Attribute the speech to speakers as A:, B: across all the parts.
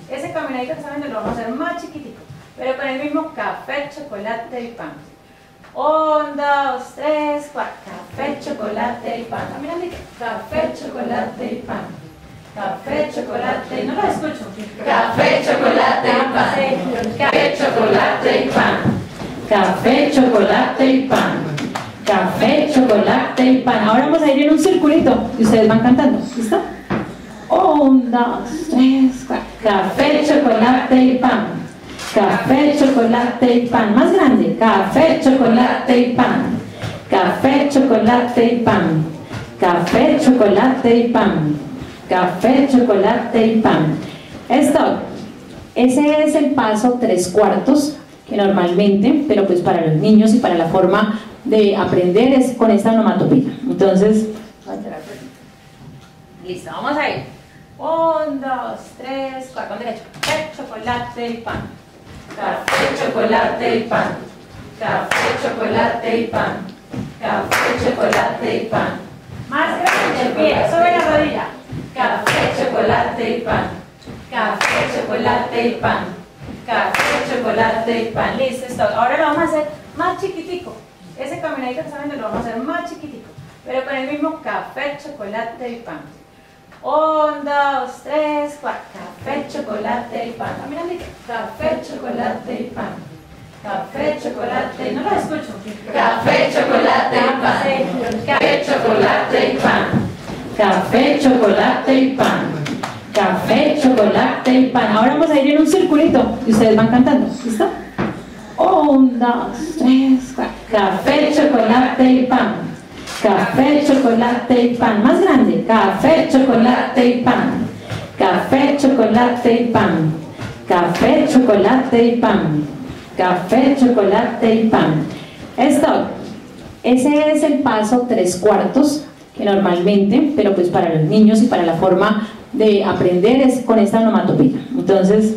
A: Ese caminadito que está viendo lo vamos a hacer más chiquitico, pero con el mismo café, chocolate y pan. 1, 2, 3, 4. Café, chocolate y pan. Caminadito. Café, chocolate y pan. Café, chocolate, no lo escucho.
B: Café, chocolate y pan. Café, chocolate y pan. Café, chocolate y pan. Café, chocolate y pan.
C: Ahora vamos a ir en un circulito y ustedes van cantando. ¿Listo? 1, 2, 3, 4.
B: Café, chocolate y pan.
C: Café, chocolate y pan. Más grande.
B: Café, chocolate y pan. Café, chocolate y pan. Café, chocolate y pan. Café, chocolate y pan.
C: Stop. Ese es el paso 3/4 que normalmente, pero pues para los niños y para la forma de aprender es con esta onomatopeya. Entonces,
A: listo, vamos a ir. 1, 2, 3, 4. Con derecho. Café, chocolate y pan.
B: Café, chocolate y pan. Café, chocolate y pan. Café, chocolate y pan.
A: Más grande el pie, sobre la rodilla.
B: Café, chocolate y pan. Café, chocolate y pan. Café, chocolate y pan.
A: Listo, stop. Ahora lo vamos a hacer más chiquitico. Ese caminadito que está viendo lo vamos a hacer más chiquitico, pero con el mismo café, chocolate y pan. 1, 2, 3, 4.
B: Café, chocolate y pan.
A: Caminadito.
B: Café, chocolate y pan. Café, chocolate,
A: no lo escucho.
B: Café, chocolate y pan. Café, chocolate y pan. Café, chocolate y pan. Café, chocolate y pan.
C: ahora vamos a ir en un circulito y ustedes van cantando. ¿Listo? 1, 2, 3, 4.
B: Café, chocolate y pan.
C: Café, chocolate y pan. Más grande.
B: Café, chocolate y pan. Café, chocolate y pan. Café, chocolate y pan. Café, chocolate y pan.
C: Stop. Ese es el paso 3/4 que normalmente, pero pues para los niños y para la forma de aprender es con esta onomatopeya. Entonces,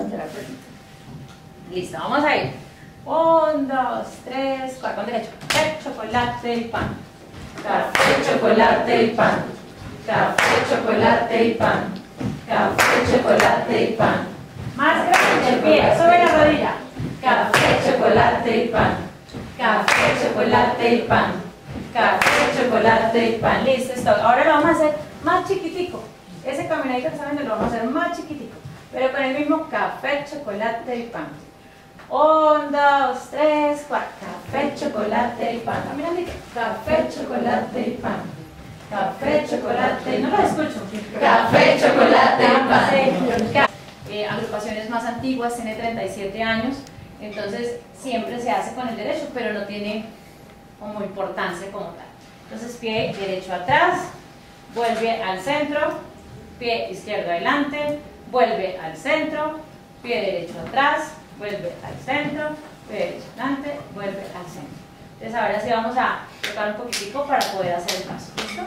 A: listo, vamos a ir. 1, 2, 3, 4. Con derecho. Café, chocolate y pan.
B: Café, chocolate y pan. Café, chocolate y pan. Café, chocolate y pan.
A: Más grande el pie, sobre la rodilla.
B: Café, chocolate y pan. Café, chocolate y pan. Café, chocolate y pan.
A: Listo, stop. Ahora lo vamos a hacer más chiquitico. Ese caminadito que está viendo lo vamos a hacer más chiquitico, pero con el mismo café, chocolate y pan. 1, 2, 3, 4.
B: Café, chocolate y pan.
A: Caminadito.
B: Café, chocolate y pan. Café, chocolate,
A: no lo escucho.
B: Café, chocolate y pan.
A: Agrupaciones más antiguas, tiene 37 años, entonces siempre se hace con el derecho, pero no tiene como importancia como tal. Entonces pie derecho atrás, vuelve al centro, pie izquierdo adelante, vuelve al centro, pie derecho atrás, vuelve al centro, pie derecho adelante, vuelve al centro. Entonces ahora sí vamos a tocar un poquitico para poder hacer el paso. ¿Listo?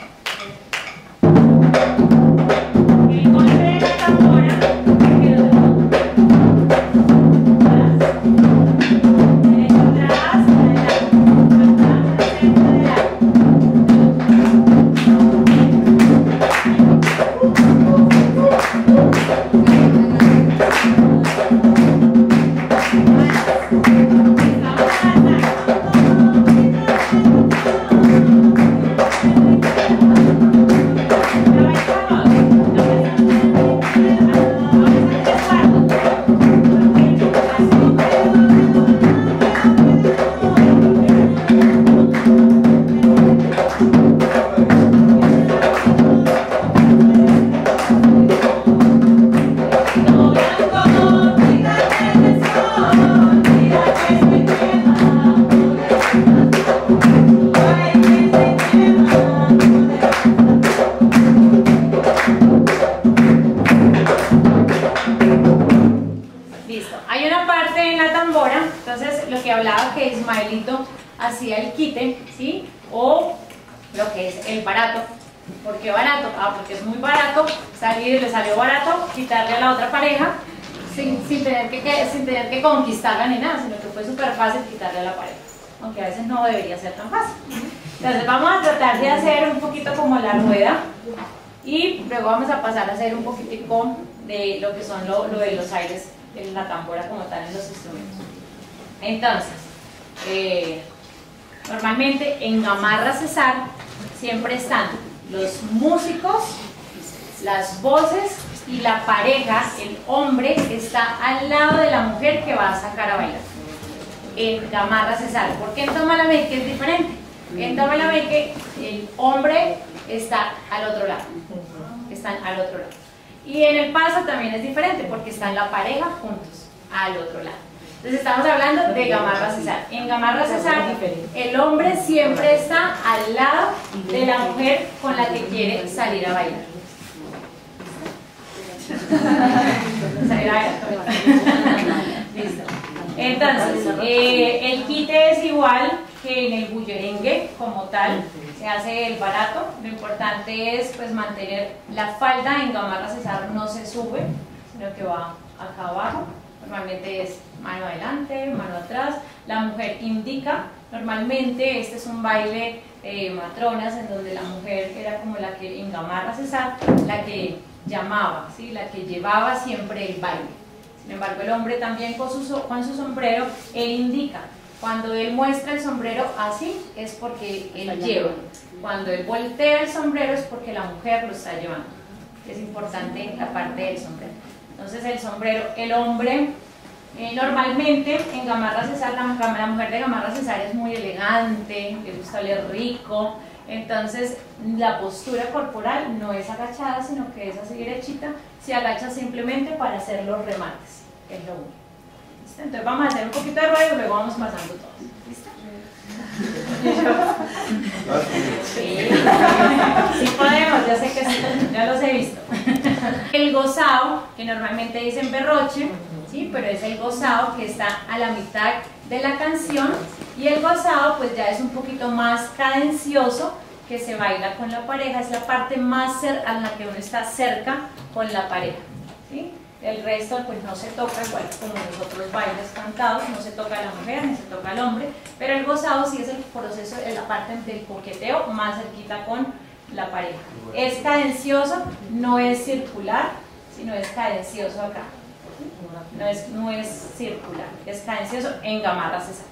A: El golpe de la tambora. Hacía el quite, ¿sí? O lo que es el barato. ¿Por qué barato? Porque es muy barato salir, le salió barato quitarle a la otra pareja sin tener que conquistarla ni nada, sino que fue súper fácil quitarle a la pareja, aunque a veces no debería ser tan fácil. Entonces vamos a tratar de hacer un poquito como la rueda y luego vamos a pasar a hacer un poquitico de lo que son lo de los aires de la tambora como tal en los instrumentos. Entonces, normalmente en gamarra Cesar siempre están los músicos, las voces y la pareja, el hombre está al lado de la mujer que va a sacar a bailar. En gamarra Cesar, porque en Tomalameque es diferente. En Tomalameque el hombre está al otro lado, están al otro lado. Y en el paso también es diferente porque están la pareja juntos al otro lado. Entonces estamos hablando de gamarra Cesar. En gamarra Cesar el hombre siempre está al lado de la mujer con la que quiere salir a bailar. Salir a bailar. Listo. Entonces, el quite es igual que en el bullerengue como tal, se hace el barato. Lo importante es pues mantener la falda. En gamarra Cesar no se sube, sino que va acá abajo. Normalmente es mano adelante, mano atrás. La mujer indica. Normalmente este es un baile matronas en donde la mujer era como la que en gamarra Cesar, la que llamaba, ¿sí? La que llevaba siempre el baile. Sin embargo, el hombre también con su sombrero, él indica. Cuando él muestra el sombrero así, es porque él lleva. Cuando él voltea el sombrero, es porque la mujer lo está llevando. Es importante la parte del sombrero. Entonces, el sombrero, el hombre, normalmente en gamarra Cesar, la mujer de gamarra Cesar es muy elegante, le gusta oler rico. Entonces, la postura corporal no es agachada, sino que es así derechita. Se agacha simplemente para hacer los remates, que es lo único. ¿Listo? Entonces vamos a hacer un poquito de ruedo y luego vamos pasando todos. ¿Listo? Sí, sí podemos, ya sé que sí, ya los he visto. El gozado, que normalmente dicen berroche, ¿sí? Pero es el gozado que está a la mitad de la canción, y el gozado pues ya es un poquito más cadencioso, que se baila con la pareja, es la parte más a la que uno está cerca con la pareja, ¿sí? El resto pues no se toca, igual como los otros bailes cantados, no se toca a la mujer ni se toca al hombre, pero el gozado sí es el proceso, es la parte del coqueteo más cerquita con la pareja. Es cadencioso, no es circular, sino es cadencioso acá. No es circular, es cadencioso en gamarra Cesar.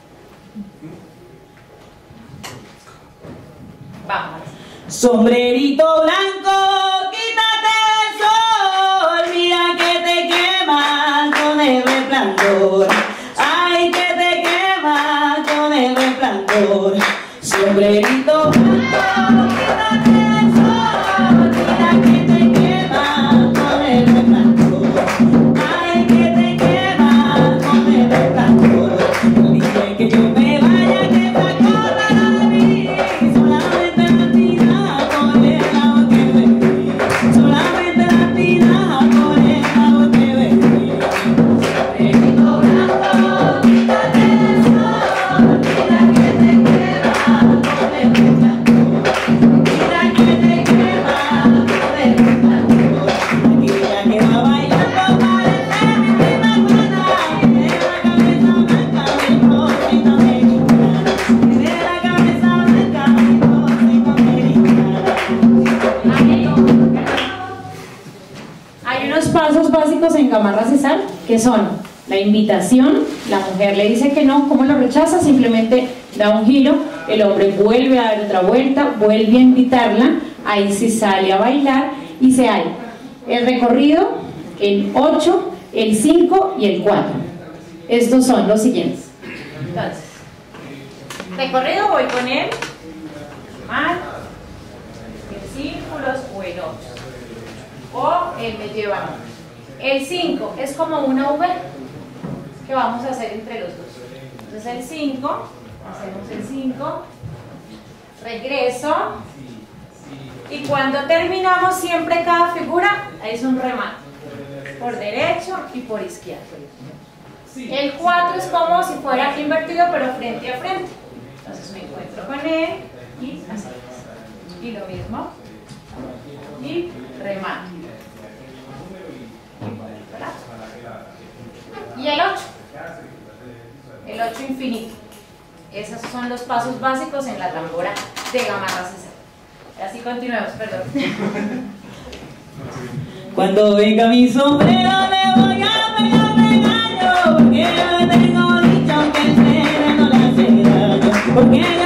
A: Vamos.
D: Sombrerito blanco, quítate el sol, mira que te quema con el resplandor. Ay, que te quema con el resplandor. Sombrerito blanco, quítate el sol, mira que te quema con el resplandor. Ay, que te quema con el resplandor. Dije que yo me vaya, que me acordará de mí. Solamente la tira por el lado que bebí. Solamente la tira por el lado que bebí. Sombrerito blanco, quítate el sol, mira que te quema con el resplandor. Mira que te quema con el resplandor. Aquella que va bailando parece mi prima Juana, que tiene la cabeza blanca, mi rosita americana. Tiene la cabeza blanca, mi rosita americana.
C: Hay unos pasos básicos en gamarra Cesar que son la invitación. La mujer le dice que no, ¿cómo lo rechaza? Simplemente da un giro, el hombre vuelve a dar otra vuelta, vuelve a invitarla, ahí se sale a bailar y se hay el recorrido, el 8, el 5 y el 4. Estos son los siguientes.
A: Entonces, recorrido voy con él, mal, en círculos o en 8. O él me lleva a mí. El 5 es como una V que vamos a hacer entre los dos. Entonces el 5, hacemos el 5, regreso, y cuando terminamos siempre cada figura es un remate, por derecho y por izquierda. El 4 es como si fuera invertido pero frente a frente. Entonces me encuentro con él y hacemos. Y lo mismo. Y remate. Y el 8. El 8 infinito. Esos son los pasos básicos en la tambora de gamarra Cesar. Así continuemos, perdón.
D: Cuando venga mi sombrero le voy a pegar regaño, porque yo le tengo dicho que el tren no le hace daño, porque